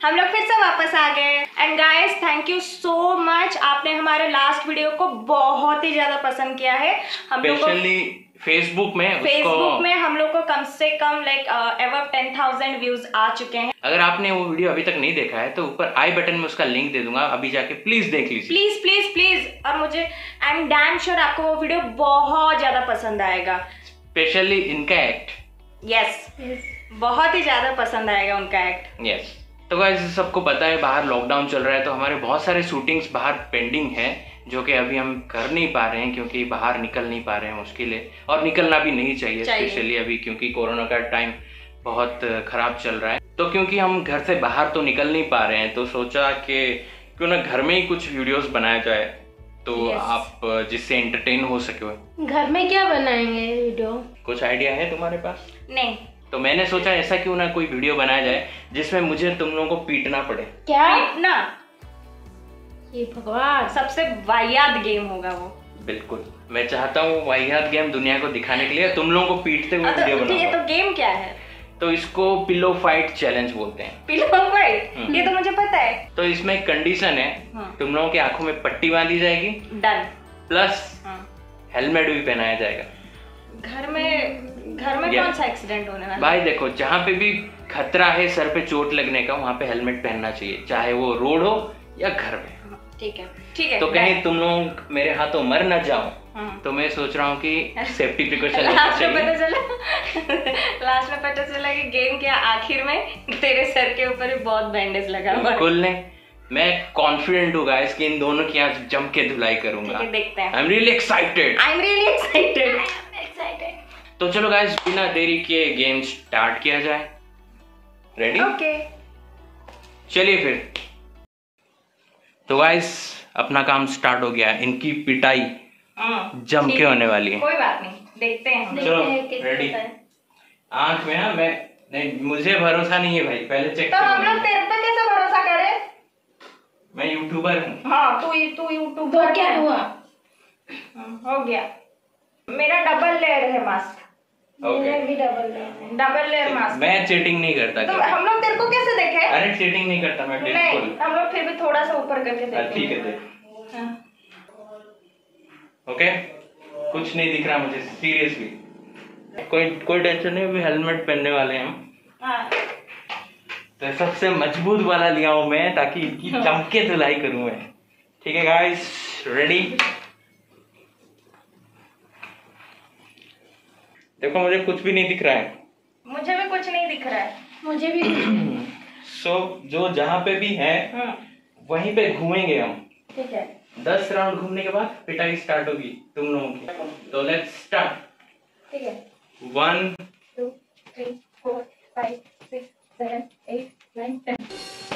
हम लोग फिर से वापस आ गए। And guys thank you so much, आपने हमारे लास्ट वीडियो को बहुत ही ज्यादा पसंद किया है। हम लोग फेसबुक में हम लोग को कम से कम लाइक अबव 10,000 व्यूज आ चुके हैं। अगर आपने वो वीडियो अभी तक नहीं देखा है तो ऊपर आई बटन में उसका लिंक दे दूंगा, अभी जाके प्लीज देख लीजिए। Please please please. और मुझे आई एम डैम श्योर आपको वो वीडियो बहुत ज्यादा पसंद आएगा, स्पेशली इनका एक्ट। यस बहुत ही ज्यादा पसंद आएगा उनका एक्ट। यस तो गाइस सबको पता है बाहर लॉकडाउन चल रहा है, तो हमारे बहुत सारे शूटिंग्स बाहर पेंडिंग है जो कि अभी हम कर नहीं पा रहे हैं क्योंकि बाहर निकल नहीं पा रहे हैं, मुश्किल है। और निकलना भी नहीं चाहिए स्पेशली अभी क्योंकि कोरोना का टाइम बहुत खराब चल रहा है। तो क्योंकि हम घर से बाहर तो निकल नहीं पा रहे हैं तो सोचा कि क्यों ना घर में ही कुछ वीडियोस बनाया जाए, तो आप जिससे एंटरटेन हो सके। घर में क्या बनाएंगे वीडियो? कुछ आइडिया है तुम्हारे पास? नहीं। तो मैंने सोचा ऐसा क्यों ना कोई वीडियो बनाया जाए जिसमें मुझे तुम लोगों को पीटना पड़े। क्या पीटना? ये भगवान, सबसे वाहियात गेम होगा वो। बिल्कुल, मैं चाहता हूँ वाहियात गेम दुनिया को दिखाने के लिए तुम लोगों को पीटते हुए वीडियो बनाऊंगा। तो गेम क्या है? तो इसको पिलो फाइट चैलेंज बोलते हैं। Pillow fight? ये तो मुझे पता है। तो इसमें एक कंडीशन है, तुम लोगों की आंखों में पट्टी बांधी जाएगी, डन, प्लस हेलमेट भी पहनाया जाएगा। घर में कौन सा एक्सीडेंट होने वाला है? भाई देखो, जहाँ पे भी खतरा है सर पे चोट लगने का वहाँ पे हेलमेट पहनना चाहिए, चाहे वो रोड हो या घर में। ठीक है। तो कहीं तुम लोग मेरे हाथों मर न जाओ, तो मैं सोच रहा हूँ कि सेफ्टी प्रिकॉशन लास्ट में पता चला कि गेम के आखिर में तेरे सर के ऊपर भी बहुत बैंडेज लगा हुआ है। बिल्कुल नहीं, मैं कॉन्फिडेंट हूँ गाइस कि इन दोनों की आज जम के धुलाई करूंगा। देखते हैं। I am really excited. तो चलो गाइस बिना देरी के गेम स्टार्ट किया जाए। रेडी? ओके। चलिए फिर। तो गाइस अपना काम स्टार्ट हो गया, इनकी पिटाई जम के होने वाली है। कोई बात नहीं, देखते हैं। चलो रेडी? आंख में ना, मैं नहीं, मुझे भरोसा नहीं है भाई, पहले चेक। तो हम लोग तेरे पे कैसे भरोसा करें? मैं यूट्यूबर हूँ। हाँ तू यूट्यूबर। तो क्या हुआ? हो गया। मेरा डबल लेयर है मास्क। मेरा भी डबल लेयर मास्क। मैं चीटिंग नहीं करता। तो हम लोग तेरे को कैसे देखे? अरे चीटिंग नहीं करता मैं, बिल्कुल। नहीं, हम लोग फिर भी थोड़ा सा ऊपर करके देखेंगे। ठीक है। ओके, कुछ नहीं दिख रहा मुझे सीरियसली। कोई टेंशन नहीं, अभी हेलमेट पहनने वाले हैं हम। तो सबसे मजबूत वाला लिया हूं मैं ताकि इनकी जम के धुलाई करूं मैं। ठीक है गाइस, रेडी? देखो मुझे कुछ भी नहीं दिख रहा है। मुझे भी कुछ नहीं दिख रहा है। मुझे भी सो जो जहाँ पे भी है वहीं पे घूमेंगे हम। ठीक है। 10 राउंड घूमने के बाद पिटाई स्टार्ट होगी तुम लोगों की। तो लेट्स स्टार्ट। ठीक है। 1 2 3 4 5 6 7 8 9 10।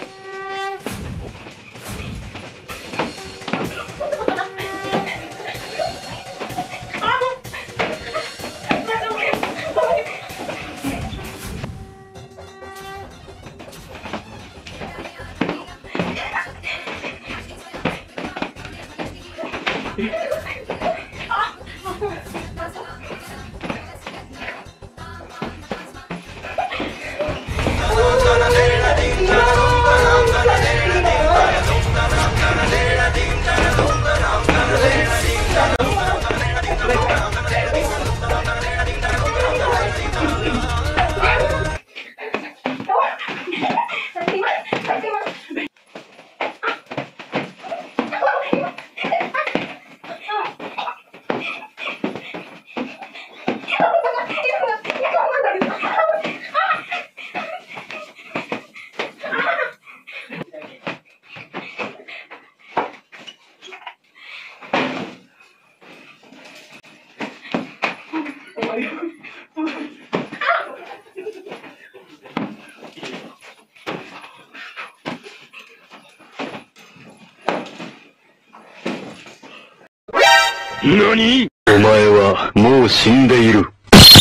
何？お前はもう死んでいる。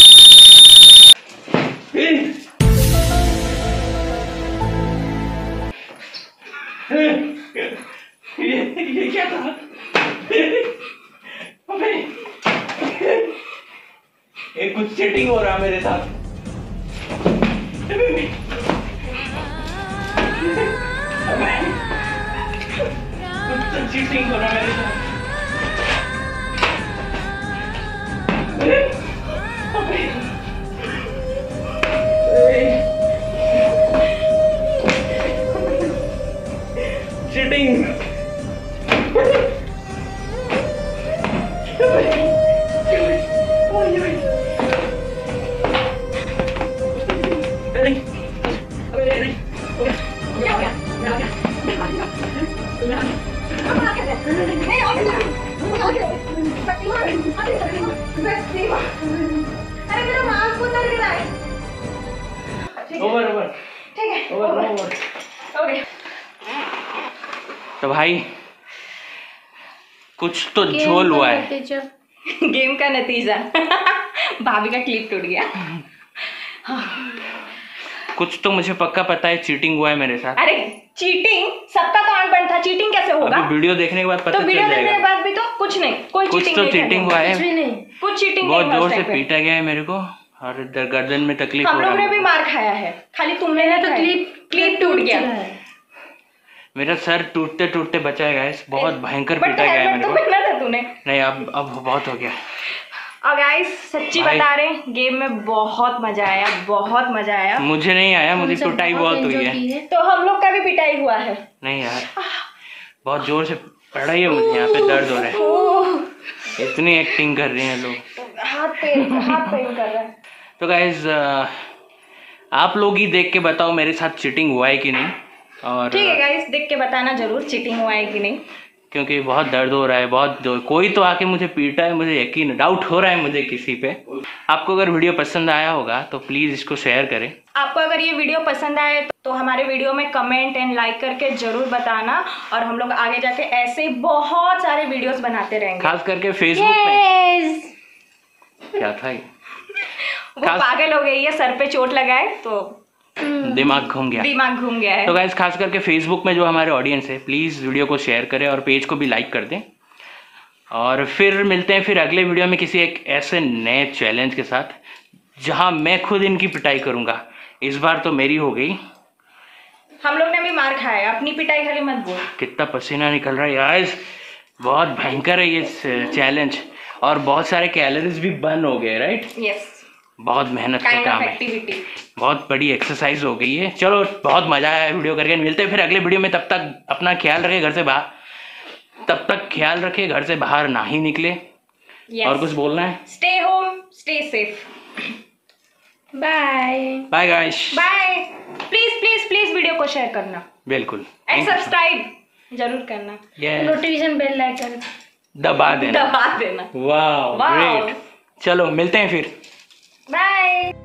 ये क्या था? अबे ये कुछ चीटिंग हो रहा मेरे साथ। चीटिंग हो रहा है मेरे साथ। चीटिंग। अरे मेरा मास्क उतर गिरा है। ओवर ओवर ठीक है, ओवर। ओके। तो भाई कुछ तो झोल हुआ है। गेम का नतीजा भाभी का क्लिप टूट गया। कुछ तो मुझे पक्का पता है चीटिंग हुआ है मेरे साथ। अरे चीटिंग सबका कान बंद था, चीटिंग कैसे होगा? अभी वीडियो देखने के बाद पता तो चल वीडियो देखने के जाएगा। बाद भी तो कुछ नहीं, कोई कुछ चीटिंग तो नहीं चीटिंग हुआ है, कुछ चीटिंग बहुत नहीं हुआ जोर उस से टाइम पे। पीटा गया है मेरे को और इधर गर्दन में तकलीफ हम हो लोग रहा ने भी है। मार खाया है, खाली तुमने नहीं तो खाया। क्लिप टूट गया। मेरा सर टूटते टूटते बचा है गाइस, बहुत भयंकर बट पीटा गया है हेलमेट मेरे तो को। पहना था तूने। नहीं अब बहुत हो गया। और गाइस सच्ची भाई। बता रहे हैं, गेम में बहुत मजा आया, बहुत मजा आया। मुझे नहीं आया, मुझे पिटाई बहुत हुई है। तो हम लोग का भी पिटाई हुआ है। नहीं यार, बहुत जोर से पड़ा ही है, मुझे यहाँ पे दर्द हो रहा है। इतनी एक्टिंग कर रही हैं लोग, हाथ पेन कर रहा है। तो गाइज आप लोग ही देख के बताओ मेरे साथ चीटिंग हुआ है कि नहीं। और ठीक है गाइस, देख के बताना जरूर चीटिंग हुआ है कि नहीं। क्योंकि बहुत दर्द हो रहा है, कोई तो आके मुझे पीटा है, मुझे यकीन डाउट हो रहा है मुझे किसी पे। आपको अगर वीडियो पसंद आया होगा तो प्लीज़ इसको शेयर करें। आपको अगर ये वीडियो पसंद आए तो हमारे वीडियो में कमेंट एंड लाइक करके जरूर बताना, और हम लोग आगे जाके ऐसे बहुत सारे वीडियोस बनाते रहेंगे। खास करके फेसबुक पे। क्या था ये? वो पागल हो गई है, सर पे चोट लगाए तो दिमाग घूम गया है। तो गाइस खास करके फेसबुक में जो हमारे ऑडियंस है, प्लीज़ वीडियो को शेयर करें और पेज को भी लाइक कर दें। और फिर मिलते हैं फिर अगले वीडियो में किसी एक ऐसे नए चैलेंज के साथ, जहां मैं खुद इनकी पिटाई करूंगा। इस बार तो मेरी हो गई। हम लोग ने भी मार खाया, अपनी पिटाई खाली मत बोल। कितना पसीना निकल रहा है यार, बहुत भयंकर है ये चैलेंज। और बहुत सारे कैलोरीज भी बर्न हो गए, राइट? यस, बहुत मेहनत का काइंड काम ऑफ है, एक्टिविटी। बहुत बड़ी एक्सरसाइज हो गई है। चलो बहुत मजा आया वीडियो करके, मिलते हैं फिर अगले वीडियो में। तब तक अपना ख्याल रखें, घर से बाहर घर से बाहर ना ही निकले। Yes. और कुछ बोलना है? Stay home, stay safe. Bye bye guys. Bye. Please video को शेयर करना बिल्कुल, एंड सब्सक्राइब जरूर करना। नोटिफिकेशन बेल लाइकन दबा देना। दबा देना। वाह Wow. ग्रेट। चलो मिलते हैं फिर। बाय।